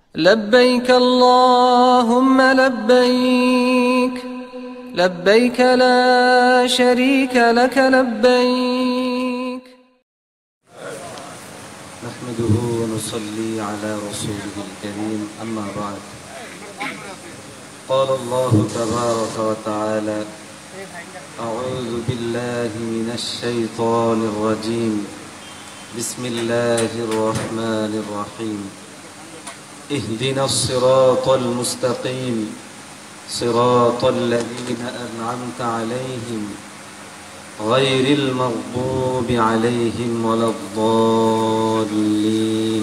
لبيك اللهم لبيك لبيك لا شريك لك لبيك. نحمده ونصلي على رسوله الكريم، أما بعد. قال الله تبارك وتعالى: أعوذ بالله من الشيطان الرجيم، بسم الله الرحمن الرحيم. اهدنا الصراط المستقيم صراط الذين أنعمت عليهم غير المغضوب عليهم ولا الضالين.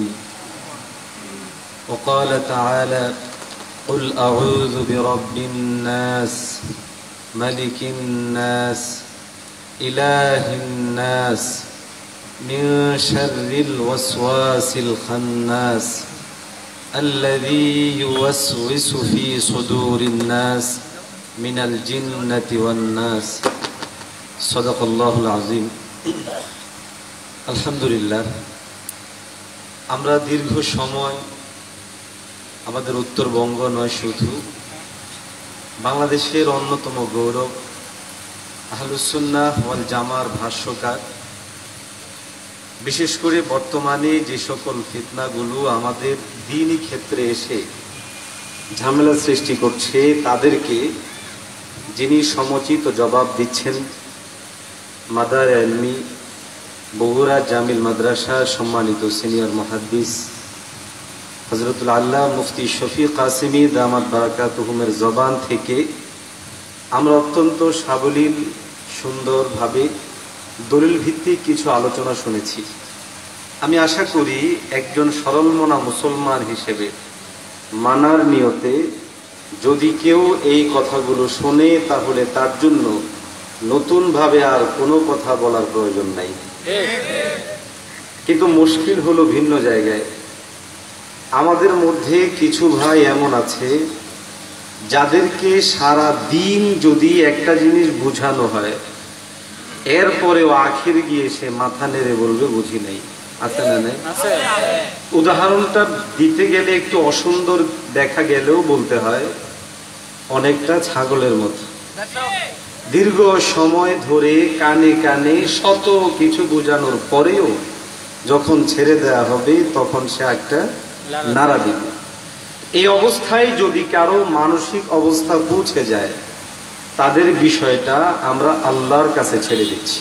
وقال تعالى: قل أعوذ برب الناس ملك الناس إله الناس من شر الوسواس الخناس الذي يوسوس في صدور الناس من الجنة والناس. صدق الله العظيم. আলহামদুলিল্লাহ, আমরা দীর্ঘ সময় আমাদের উত্তরবঙ্গ নয়, শুধু বাংলাদেশের অন্যতম গৌরব আহলুস সুন্নাহ ওয়াল জামার ভাষ্যকার, বিশেষ করে বর্তমানে যে সকল ফিতনাগুলো আমাদের দ্বীনি ক্ষেত্রে এসে ঝামেলা সৃষ্টি করছে, তাদেরকে যিনি সমুচিত জবাব দিচ্ছেন, মাদার ইলমি বগুড়া জামিল মাদ্রাসার সম্মানিত সিনিয়র মুহাদ্দিস হযরতুল আল্লাহ মুফতি শফিক কাসেমী দামাত বারাকাতুহুমের জবান থেকে আমরা অত্যন্ত সাবলীল সুন্দরভাবে দলিল ভিত্তিক কিছু আলোচনা শুনেছি। আমি আশা করি একজন সরলমনা মুসলমান হিসেবে মানার নিয়তে যদি কেউ এই কথাগুলো শোনে, তাহলে তার জন্য নতুনভাবে আর কোনো কথা বলার প্রয়োজন নাই। কিন্তু মুশকিল হলো ভিন্ন জায়গায়। আমাদের মধ্যে কিছু ভাই এমন আছে যাদেরকে সারা দিন যদি একটা জিনিস বুঝানো হয়, এরপরেও আখির গিয়ে সে মাথা নেড়ে বলবে বুঝি নাই। আছে না নাই? উদাহরণটা দিতে গেলে একটু অসুন্দর দেখা গেলেও বলতে হয় অনেকটা ছাগলের মতো। দীর্ঘ সময় ধরে কানে কানে শত কিছু বোঝানোর পরেও যখন ছেড়ে দেয়া হবে তখন সে একটা নাড়া দিবে। এই অবস্থায় যদি কারো মানসিক অবস্থা পৌঁছে যায়, তাদের বিষয়টা আমরা আল্লাহর কাছে ছেড়ে দিচ্ছি।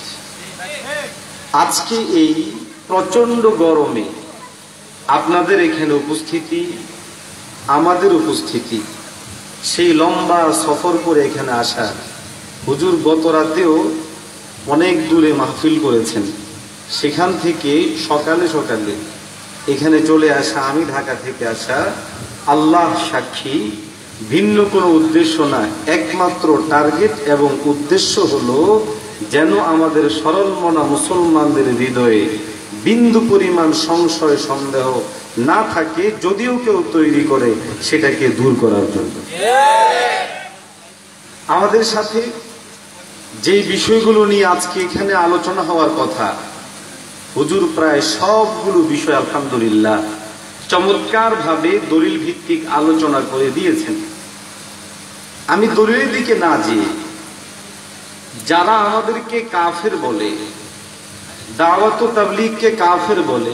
আজকে এই প্রচন্ড গরমে আপনাদের এখানে উপস্থিতি, আমাদের উপস্থিতি, সেই লম্বা সফর করে এখানে আসা, হুজুর গত রাতেও অনেক দূরে মাহফিল করেছেন, সেখান থেকে সকালে সকালে এখানে চলে আসা, আমি ঢাকা থেকে আসা, আল্লাহ সাক্ষী, ভিন্ন কোনো উদ্দেশ্য না, একমাত্র টার্গেট এবং উদ্দেশ্য হলো যেন আমাদের সরল মনা মুসলমানদের হৃদয়ে বিন্দু পরিমাণ সংশয় সন্দেহ না থাকে, যদিও কেউ তৈরি করে সেটাকে দূর করার জন্য। আমাদের সাথে যেই বিষয়গুলো নিয়ে আজকে এখানে আলোচনা হওয়ার কথা, হুজুর প্রায় সবগুলো বিষয় আলহামদুলিল্লাহ চমৎকার ভাবে দলিল ভিত্তিক আলোচনা করে দিয়েছেন। আমি দলিলের দিকে না যেয়ে যারা আমাদেরকে কাফের বলে, দাওয়াত ও তাবলীগকে কাফের বলে,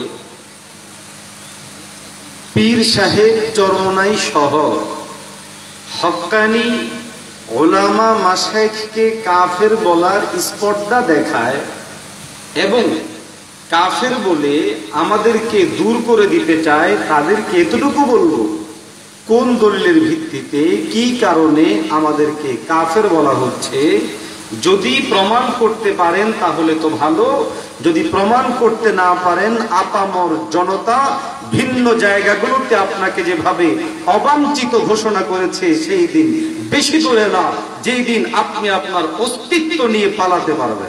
পীর সাহেব চরমনাই সহ হক্কানি ওলামা মাশায়েখকে কাফের বলার স্পর্ধা দেখায় এবং কাফের বলে আমাদেরকে দূর করে দিতে চায়, তাদেরকে এতটুকু বলবো, কোন দলিলের ভিত্তিতে কি কারণে আমাদেরকে কাফের বলা হচ্ছে যদি প্রমাণ করতে পারেন তাহলে তো ভালো, যদি প্রমাণ করতে না পারেন আপামর জনতা ভিন্ন জায়গাগুলোতে আপনাকে যেভাবে অবাঞ্ছিত ঘোষণা করেছে, সেই দিন বেশি দূরে না যেই দিন আপনি আপনার অস্তিত্ব নিয়ে পালাতে পারবেন।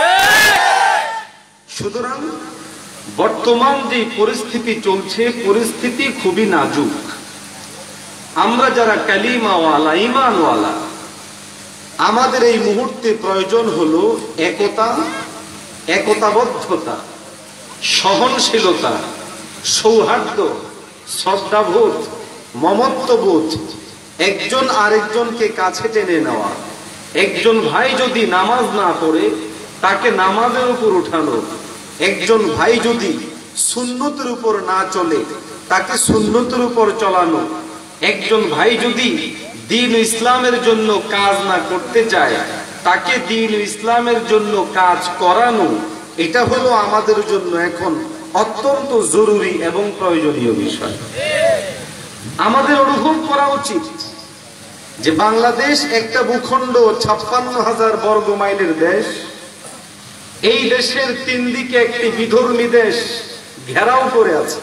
সুতরাং বর্তমান যে পরিস্থিতি চলছে, পরিস্থিতি খুবই নাজুক। আমরা যারা কালিমাওয়ালা, ঈমানওয়ালা, আমাদের এই মুহূর্তে প্রয়োজন হলো একতা, একতাবদ্ধতা, সহনশীলতা, সৌহার্দ্য, শ্রদ্ধাবোধ, মমত্ববোধ, একজন আরেকজনকে কাছে টেনে নেওয়া। একজন ভাই যদি নামাজ না পড়ে তাকে নামাজের উপর উঠানো, একজন ভাই যদি সুন্নতের উপর না চলে তাকে সুন্নতের উপর চলানো, একজন ভাই যদি দ্বীন ইসলামের জন্য কাজ না করতে চায় তাকে দ্বীন ইসলামের জন্য কাজ করানো, এটা হলো আমাদের জন্য এখন অত্যন্ত জরুরি এবং প্রয়োজনীয় বিষয়। আমাদের অনুভব করা উচিত যে বাংলাদেশ একটা ভূখণ্ড 56,000 বর্গ মাইলের দেশ। এই দেশের 3 দিকে একটি বিধর্মী দেশ ঘেরাও করে আছে।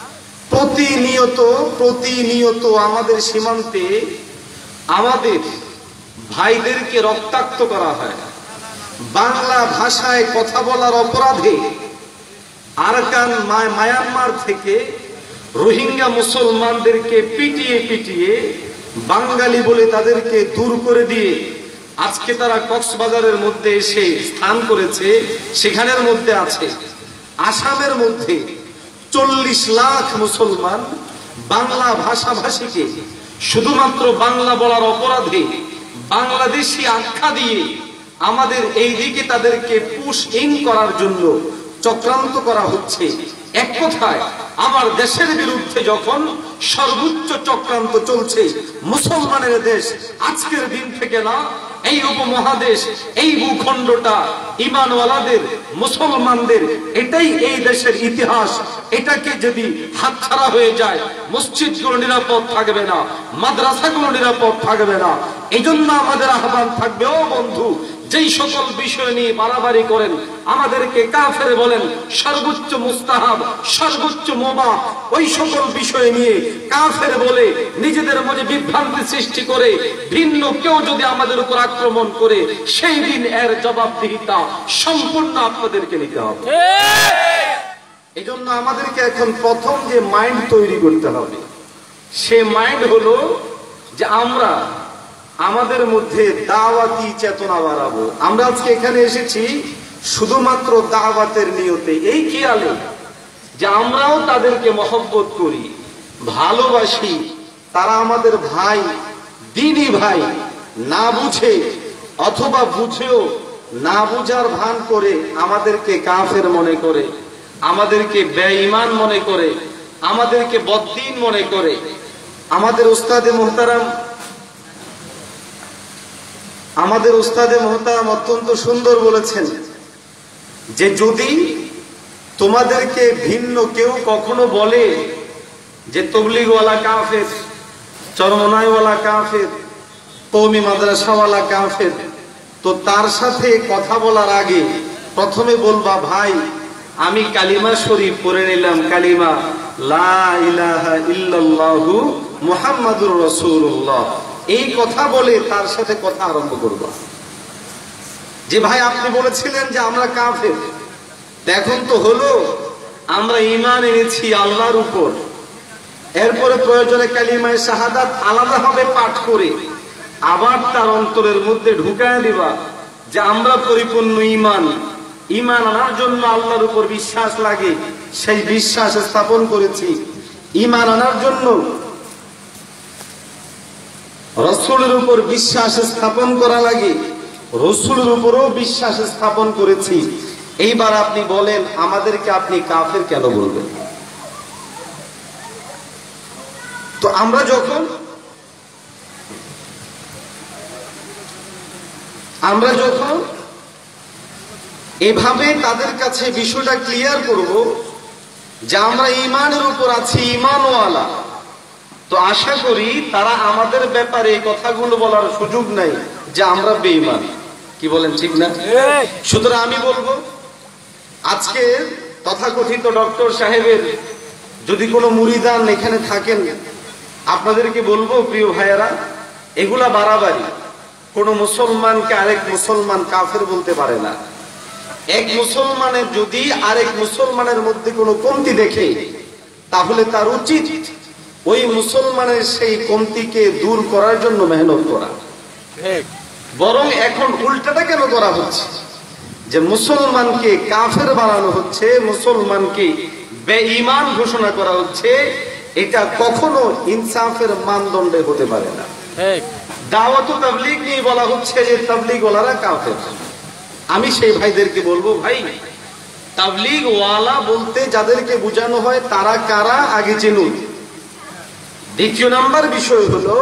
প্রতিনিয়ত আমাদের সীমান্তে আমাদের ভাইদেরকে রক্তাক্ত করা হয়। বাংলা ভাষায় কথা বলার অপরাধে আরাকান মায়ানমার থেকে রোহিঙ্গা মুসলমানদেরকে পিটিয়ে বাঙালি বলে তাদেরকে দূর করে দিয়ে আজকে তারা কক্সবাজারের মধ্যে এসে স্থান করেছে। সেখানের মধ্যে আছে আসামের মধ্যে 40 লাখ মুসলমান বাংলা ভাষাভাষীকে শুধুমাত্র বাংলা বলার অপরাধে বাংলাদেশি আখ্যা দিয়ে আমাদের এই দিকে তাদেরকে পুশ ইন করার জন্য চক্রান্ত করা হচ্ছে। এক কথায় আমার দেশের বিরুদ্ধে যখন সর্বোচ্চ চক্রান্ত চলছে, মুসলমানের দেশ আজকের দিন থেকে না, এই উপমহাদেশ, এই ভূখণ্ডটা ঈমানওয়ালাদের, মুসলমানদের, এটাই এই দেশের ইতিহাস। এটাকে যদি হাতছাড়া হয়ে যায়, মসজিদগুলো নিরাপদ থাকবে না, মাদ্রাসাগুলো নিরাপদ থাকবে না। এই জন্য আমাদের আহ্বান থাকবে, ও বন্ধু, যেই সকল বিষয় নিয়ে বাড়াবাড়ি করেন, আমাদেরকে কাফের বলেন, সর্বোচ্চ মুস্তাহাব, সর্বোচ্চ মুবাহ, ওই সকল বিষয় নিয়ে কাফের বলে নিজেদের মধ্যে বিভ্রান্তি সৃষ্টি করে ভিন্ন কেউ যদি আমাদের উপর আক্রমণ করে, সেই দিন এর জবাবদিহিতা সম্পূর্ণ আপনাদেরকে নিতে হবে। এই জন্য আমাদেরকে এখন প্রথম যে মাইন্ড তৈরি করতে হবে, সে মাইন্ড হলো যে আমরা আমাদের মধ্যে দাওয়াতি চেতনা বাড়াবো। আমরা আজকে এখানে এসেছি শুধুমাত্র দাওয়াতের নিয়তে, এই খেয়ালে যে আমরাও তাদেরকে মহব্বত করি, ভালোবাসি, তারা আমাদের ভাই, দিনী ভাই। না বুঝে অথবা বুঝেও না বুঝার ভান করে আমাদেরকে কাফের মনে করে, আমাদেরকে বেঈমান মনে করে, আমাদেরকে বদ্দীন মনে করে। আমাদের উস্তাদে মোহতারাম অত্যন্ত সুন্দর বলেছেন যে যদি তোমাদেরকে ভিন্ন কেউ কখনো বলে যে তবলিগওয়ালা কাফের, চরমনাইওয়ালা কাফের, কওমি মাদ্রাসাওয়ালা কাফের, তো তার সাথে কথা বলার আগে প্রথমে বলবা, ভাই আমি কালিমা শরীফ পড়ে নিলাম, কালিমা লা ইলাহা ইল্লাল্লাহু মুহাম্মাদুর রাসূলুল্লাহ, এই কথা বলে তার সাথে কথা আরম্ভ করবা যে ভাই আপনি বলেছিলেন যে আমরা কাফের, এখন তো হলো আমরা ঈমান এনেছি আল্লাহর উপর। এরপরে প্রয়োজনে কালিমায়ে শাহাদাত আলাদাভাবে পাঠ করে আবার তার অন্তরের মধ্যে ঢুকায় দিবা যে আমরা পরিপূর্ণ ঈমান আনার জন্য আল্লাহর উপর বিশ্বাস লাগে, সেই বিশ্বাস স্থাপন করেছি। ঈমান আনার জন্য রাসূলের উপর বিশ্বাস স্থাপন করা লাগে, রাসূলের উপরও বিশ্বাস স্থাপন করেছি। এইবার আপনি বলেন আমাদেরকে আপনি কাফের কেন বলবেন? তো আমরা যখন এভাবে তাদের কাছে বিষয়টা ক্লিয়ার করব যে আমরা ঈমানের উপর আছি, ঈমানওয়ালা, তো আশা করি তারা আমাদের ব্যাপারে এই কথাগুলো বলার সুযোগ নাই যে আমরা বেঈমান। কি বলেন, ঠিক না? সুতরাং আমি বলবো আজকে তথাকথিত ডক্টর সাহেবের যদি কোনো মুরিদান এখানে থাকেন, আপনাদেরকে বলবো প্রিয় ভাইয়েরা, এগুলা বাড়াবাড়ি। কোন মুসলমানকে আরেক মুসলমান কাফের বলতে পারে না। এক মুসলমানের যদি আরেক মুসলমানের মধ্যে কোনো কমতি দেখে, তাহলে তার উচিত ওই মুসলমানের সেই কমতিকে দূর করার জন্য মেহনত করা। বরং এখন উল্টাটা কেন করা হচ্ছে যে মুসলমানকে কাফের বানানো হচ্ছে, মুসলমানকে বেঈমান ঘোষণা করা হচ্ছে। এটা কখনো ইনসাফের মানদণ্ডে হতে পারে না। দাওয়াত ও তাবলীগ নিয়ে বলা হচ্ছে যে তাবলীগ ওয়ালারা কাফের। আমি সেই ভাইদেরকে বলবো, ভাই তাবলীগ ওয়ালা বলতে যাদেরকে বোঝানো হয় তারা কারা আগে চিনুন। দ্বিতীয় নাম্বার বিষয় হলো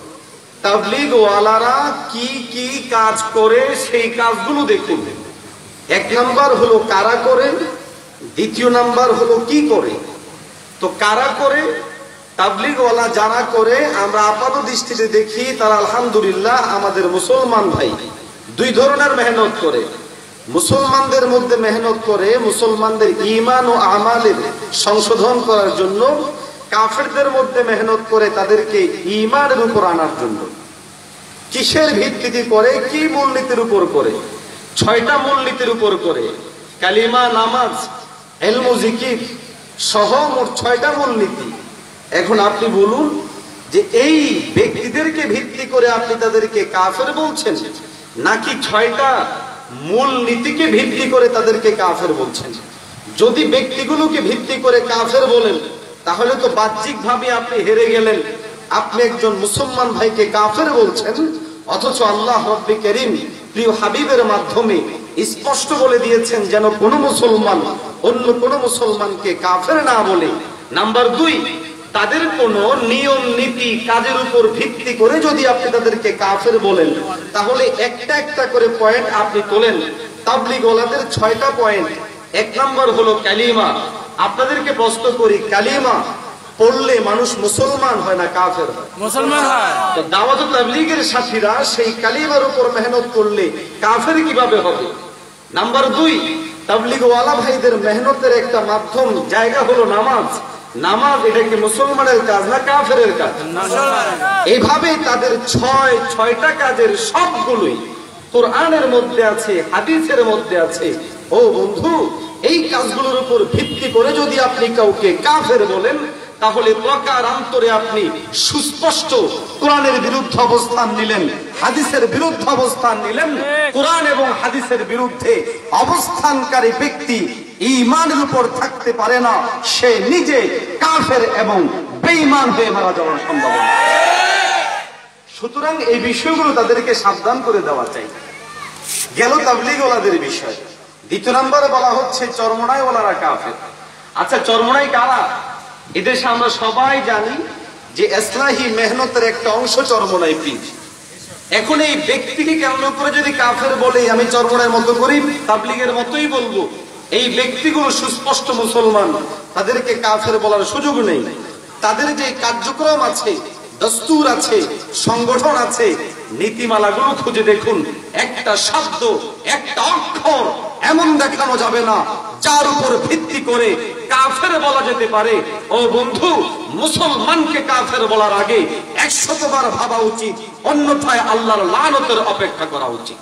তাবলীগ ওয়ালারা কি কি কাজ করে সেই কাজগুলো দেখুন। এক নাম্বার হলো কারা করে, দ্বিতীয় নাম্বার হলো কি করে। তো কারা করে, তাবলীগ ওয়ালা যারা করে আমরা আপাত দৃষ্টিতে দেখি তারা আলহামদুলিল্লাহ আমাদের মুসলমান ভাই দুই ধরনের মেহনত করে। মুসলমানদের মধ্যে মেহনত করে মুসলমানদের ঈমান ও আমালের সংশোধন করার জন্য, কাফেরদের মধ্যে মেহনত করে তাদেরকে ঈমানের উপর আনার জন্য। কিসের ভিত্তিতে করে, কি মূলনীতির উপর করে? 6টা মূলনীতির উপর করে। কালিমা, নামাজ, ইলম ও জিকির সহ মোট 6টা মূলনীতি। এখন আপনি বলুন যে এই ব্যক্তিদেরকে ভিত্তি করে আপনি তাদেরকে কাফের বলছেন, নাকি 6টা মূল নীতিকে ভিত্তি করে তাদেরকে কাফের বলছেন? যদি ব্যক্তিগুলোকে ভিত্তি করে কাফের বলেন তাহলে তো বাহ্যিক ভাবে আপনি হেরে গেলেন। আপনি একজন মুসলমান ভাইকে কাফের বলছেন, অথচ আল্লাহ রব্বি কারীম প্রিয় হাবিবের মাধ্যমে স্পষ্ট বলে দিয়েছেন যেন কোন মুসলমান অন্য কোন মুসলমানকে কাফের না বলে। নাম্বার 2, তাদের কোন নিয়ম নীতি কাজের উপর ভিত্তি করে যদি আপনি তাদেরকে কাফের বলেন তাহলে একটা একটা করে পয়েন্ট আপনি তোলেন। তাবলীগ ওয়ালাদের 6টা পয়েন্ট। 1 নাম্বার হলো কালিমা। আপনাদেরকে প্রশ্ন করি, কালিমা পড়লে মানুষ মুসলমান হয় না কাফের হয়? মুসলমান হয়। তো দাওয়াত ও তাবলীগের সাথীরা সেই কালিমার উপর মেহনত করলে কাফের কিভাবে হবে? নাম্বার 2, তাবলীগ ওয়ালা ভাইদের মেহনতের একটা মাধ্যম জায়গা হলো নামাজ। নামাজ এটা কি মুসলমানের কাজ না কাফেরের কাজ? এইভাবে তাদের 6টা কাজের সবগুলোই কোরআনের মধ্যে আছে, হাদিসের মধ্যে আছে। ও বন্ধু, এই কাজগুলোর উপর ভিত্তি করে যদি আপনি কাউকে কাফের বলেন তাহলে প্রকারান্তরে আপনি সুস্পষ্ট কোরআনের বিরুদ্ধে অবস্থান নিলেন, হাদিসের বিরুদ্ধে অবস্থান নিলেন। কোরআন এবং হাদিসের বিরুদ্ধে অবস্থানকারী ব্যক্তি ঈমানের উপর থাকতে পারে না, সে নিজে কাফের এবং বেঈমান হয়ে মারা যাওয়ার সম্ভাবনা। সুতরাং এই বিষয়গুলো তাদেরকে সাবধান করে দেওয়া চাই। গেল তাবলীগ ওয়ালাদের বিষয়। দ্বিতীয় নম্বরে বলা হচ্ছে চরমোনাই ওয়ালারা কাফের। আচ্ছা, চরমোনাই কারা? এদেশে আমরা সবাই জানি যে ইসলাহি মেহনতের একটা অংশ চরমোনাই পীর। এখন এই ব্যক্তিকে কেমন করে যদি কাফের বলে, আমি চরমোনাইয়ের মতো করি তাবলীগের মতোই বলবো, এই ব্যক্তিগুলো সুস্পষ্ট মুসলমান, তাদেরকে কাফের বলার সুযোগ নেই। তাদের যে কার্যক্রম আছে, দস্তুর আছে, সংগঠন আছে, নীতিমালাগুলো খুঁজে দেখুন, একটা শব্দ, একটা অক্ষর এমন দেখানো যাবে না যার উপর ভিত্তি করে কাফের বলা যেতে পারে। ও বন্ধু, মুসলমানকে কাফের বলার আগে 100 বার ভাবা উচিত, অন্যথায় আল্লাহর লানতের অপেক্ষা করা উচিত।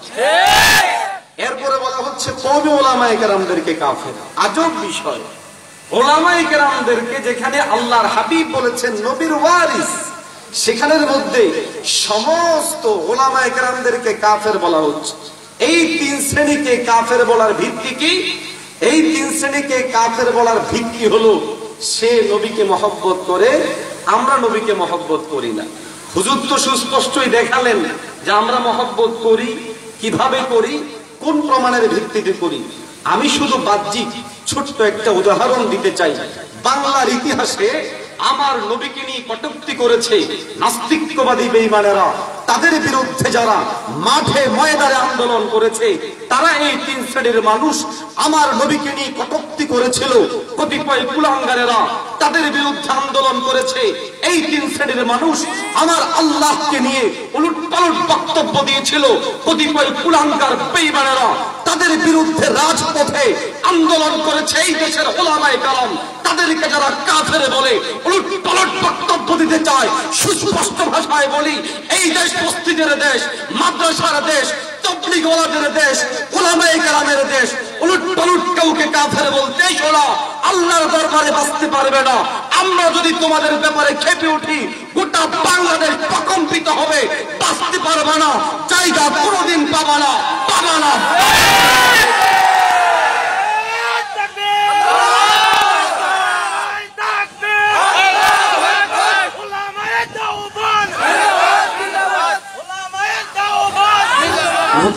এরপরে বলা হচ্ছে কওমি উলামায়ে কেরামদেরকে কাফের। আজব বিষয়, উলামায়ে কেরামদেরকে যেখানে আল্লাহর হাবিব বলেছেন নবীর ওয়ারিস, সেখানের মধ্যে সমস্ত উলামায়ে কেরামদেরকে কাফের বলা হচ্ছে। এই 3 শ্রেণীকে কাফের বলার ভিত্তি কি? এই 3 শ্রেণীকে কাফের বলার ভিত্তি হলো সে নবীকে মহব্বত করে, আমরা নবীকে মহব্বত করি না। হুজুর তো সুস্পষ্টই দেখালেন যে আমরা মহব্বত করি, কিভাবে করি, কোন প্রমাণের ভিত্তিতে করি। আমি শুধু বাহ্যিক ছোট্ট একটা উদাহরণ দিতে চাই। বাংলার ইতিহাসে আমার নবীকে নিয়ে কটূক্তি করেছে নাস্তিকবাদী বেঈমানেরা, তাদের বিরুদ্ধে যারা মাঠে ময়দানে আন্দোলন করেছে, তারা এই 3 শ্রেণীর মানুষ আমার নবীকে নিয়ে কটূক্তি করেছিল। কতিপয় কুলাঙ্গারেরা তাদের বিরুদ্ধে আন্দোলন করেছে। এই 3 শ্রেণীর মানুষ আমার আল্লাহকে নিয়ে উলটপালট বক্তব্য দিয়েছিল। কতিপয় কুলাঙ্গার বেঈমানেরা তাদের বিরুদ্ধে রাজপথে আন্দোলন করেছে। এই দেশের উলামায়ে কেরাম তাদেরকে যারা কাফের বলে উলটপালট বক্তব্য দিতে চায়, সুস্পষ্ট ভাষায় বলি, এই দেশ মসজিদের দেশ, মাদ্রাসার দেশ, তাবলীগ ওয়ালাদের দেশ, উলামায়ে কেরামের দেশ। উলটপালট কাউকে কাফের বলতেই শোনা আল্লাহর দরবারে বাঁচতে পারবে না। আমরা যদি তোমাদের ব্যাপারে খেপে উঠি, গোটা বাংলাদেশ প্রকম্পিত হবে, বাঁচতে পারবে না, জায়গা কোনোদিন পাবা না, পাবা না।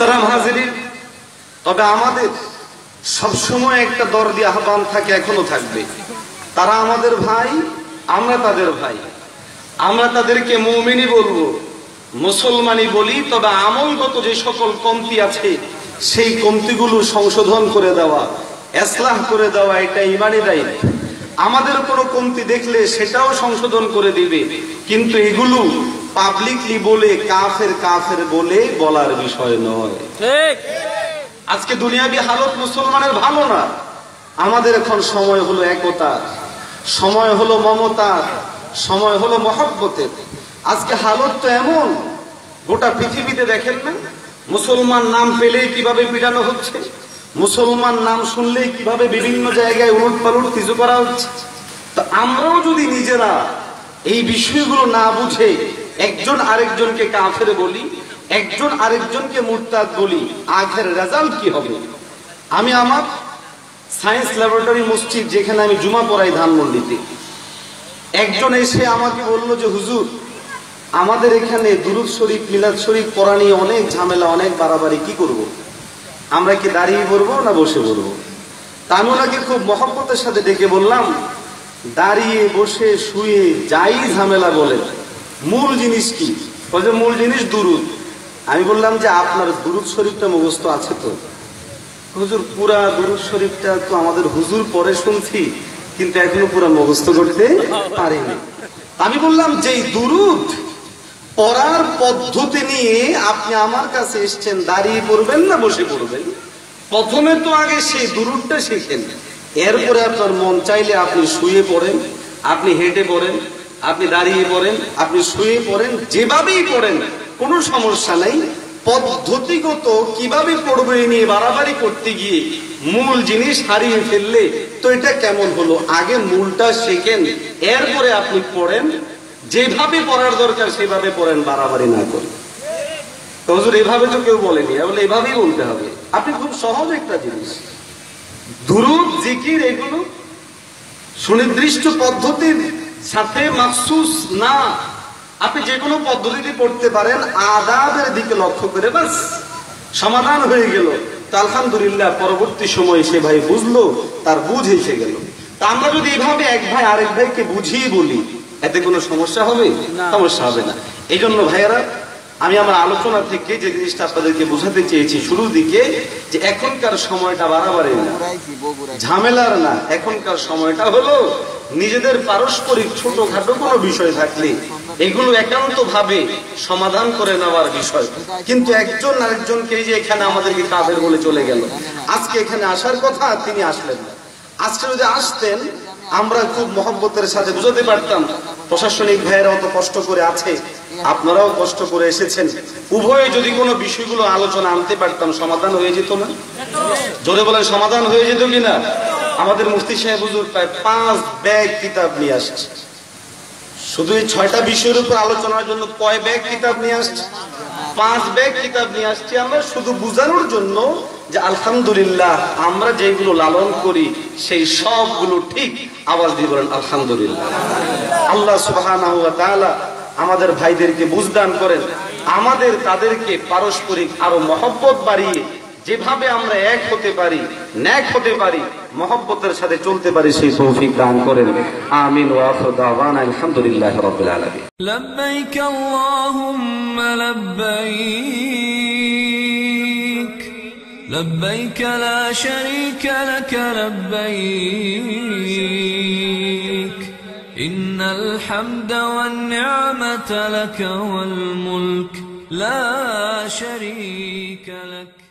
মুহতারাম হাজিরিন, তবে আমাদের সবসময় একটা দরদি আহ্বান থাকে, এখনো থাকবে। তারা আমাদের ভাই, আমরা তাদের ভাই। আমরা তাদেরকে মুমিনই বলবো, মুসলমানই বলি, তবে আমলগত যে সকল কমতি আছে সেই কমতিগুলো সংশোধন করে দেওয়া, ইসলাহ করে দেওয়া, এটা ইমানি দায়িত্ব। আমাদের কোনো কমতি দেখলে সেটাও সংশোধন করে দিবে, কিন্তু এগুলো পাবলিকলি বলে কাফের কাফের বলে বলার বিষয় নয়। ঠিক। আজকে দুনিয়াবি হালত মুসলমানের ভালো না। আমাদের এখন সময় হলো একতা, সময় হলো মমতা, সময় হলো মহব্বতের। আজকে হালত তো এমন, গোটা পৃথিবীতে দেখেন না, মুসলমান নাম পেলেই কিভাবে পিটানো হচ্ছে, মুসলমান নাম শুনলেই কিভাবে বিভিন্ন জায়গায় উলট পালট কিছু করা হচ্ছে। তো আমরাও যদি নিজেরা এই বিষয়গুলো না বুঝে একজন আরেকজনকে কাফের বলি, একজন আরেকজনকে মুরতাদ বলি, আখের রেজাল্ট কি হবে? আমি আমার সায়েন্স ল্যাবরেটরি মসজিদ, যেখানে আমি জুমা পড়াই ধানমন্ডিতে, একজন এসে আমাকে বললো যে হুজুর, আমাদের এখানে দুরুদ শরীফ মিলাদ শরীফ পড়া নিয়ে অনেক ঝামেলা, অনেক বাড়াবাড়ি, কি করব? আমরা কি দাঁড়িয়ে পড়বো না বসে পড়বো? তা আমি ওনাকে খুব মহব্বতের সাথে ডেকে বললাম, দাঁড়িয়ে বসে শুয়ে যাই ঝামেলা বলে, মূল জিনিস কি? ওই যে মূল জিনিস দুরুদ। আমি বললাম যে আপনার দুরুদ শরীফটা মুখস্থ আছে তো? হুজুর, পুরা দুরুদ শরীফটা তো আমাদের হুজুর পরে শুনছি, কিন্তু এখনো পুরা মুখস্থ করতে পারিনি। আমি বললাম যে দুরুদ পড়ার পদ্ধতি নিয়ে আপনি আমার কাছে এসছেন, দাঁড়িয়ে পড়বেন না বসে পড়বেন? প্রথমে তো আগে সেই দুরুদটা শিখেন, এরপরে আপনার মন চাইলে আপনি শুয়ে পড়েন, আপনি হেঁটে পড়েন, আপনি দাঁড়িয়ে পড়েন, আপনি শুয়ে পড়েন, যেভাবেই পড়েন, কোনো সমস্যা নাই। পদ্ধতিগত কিভাবে পড়বে নিয়ে বাড়াবাড়ি করতে গিয়ে মূল জিনিস হারিয়ে ফেললে তো এটা কেমন হলো? আগে মূলটা শেখেন, এরপরে আপনি পড়েন, যেভাবে পড়ার দরকার সেভাবে পড়েন, বাড়াবাড়ি না করেন। তো হুজুর এভাবে তো কেউ বলেনি, বলে এভাবেই বলতে হবে। আপনি খুব সহজ একটা জিনিস, দুরূদ জিকির এগুলো সুনির্দিষ্ট পদ্ধতির সাথে মাখসুস না, আপনি যে কোনো পদ্ধতিতে পড়তে পারেন, আদাবের দিকে লক্ষ্য করে, বাস সমাধান হয়ে গেল। তো আলহামদুলিল্লাহ, পরবর্তী সময়ে সে ভাই বুঝলো, তার বুঝ এসে গেল। তা আমরা যদি এভাবে এক ভাই আরেক ভাইকে বুঝিয়ে বলি, এতে কোনো সমস্যা হবে? সমস্যা হবে না। এই জন্য ভাইয়েরা, আমি আমার আলোচনা থেকে যে জিনিসটা আপনাদেরকে বোঝাতে চেয়েছি শুরুর দিকে, যে এখনকার সময়টা বাড়াবাড়ি না, ঝামেলার না। এখনকার সময়টা হলো নিজেদের পারস্পরিক ছোটখাটো কোনো বিষয় থাকলে এগুলো একান্ত ভাবে সমাধান করে নেওয়ার বিষয়। কিন্তু একজন আরেকজনকে, এই যে এখানে আমাদেরকে কাফের বলে চলে গেল, আজকে এখানে আসার কথা, তিনি আসলেন না। আজকে যদি আসতেন, আমরা খুব মহব্বতের সাথে বুঝাতে পারতাম। প্রশাসনিক ভাইয়েরা অত কষ্ট করে আছে, আপনারাও কষ্ট করে এসেছেন, উভয়ে যদি কোনো বিষয়গুলো আলোচনা আনতে পারতাম, সমাধান হয়ে যেত না? জোরে বলেন, সমাধান হয়ে যেত কিনা? আমাদের মুফতি সাহেব হুজুর প্রায় 5 ব্যাগ কিতাব নিয়ে আসছে। শুধু এই 6টা বিষয়ের উপর আলোচনার জন্য কয় ব্যাগ কিতাব নিয়ে আসছে? 5 ব্যাগ কিতাব নিয়ে আসছি আমরা, শুধু বুঝানোর জন্য যে আলহামদুলিল্লাহ, আমরা যেগুলো লালন করি সেই সবগুলো ঠিক। আওয়াজ দিয়ে বলেন আলহামদুলিল্লাহ। আল্লাহ সুবহানাহু ওয়া তাআলা আমাদের ভাইদেরকে বুঝদান করেন, আমাদের তাদেরকে পারস্পরিক আরো মহব্বত বাড়িয়ে যেভাবে আমরা এক হতে পারি, নেক হতে পারি, মহব্বতের সাথে চলতে পারি, সেই তৌফিক দান করেন। আমিন ওয়া আখিরু দাওয়ানা আলহামদুলিল্লাহি রাব্বিল আলামিন। লব্বাইক আল্লাহুম্মা লব্বাইক, লব্বাইক লা শারীকা লাক লব্বাইক, ইন্নাল হামদা ওয়ান নি'মাতা লাক ওয়াল মুলক লা শারীকা লাক।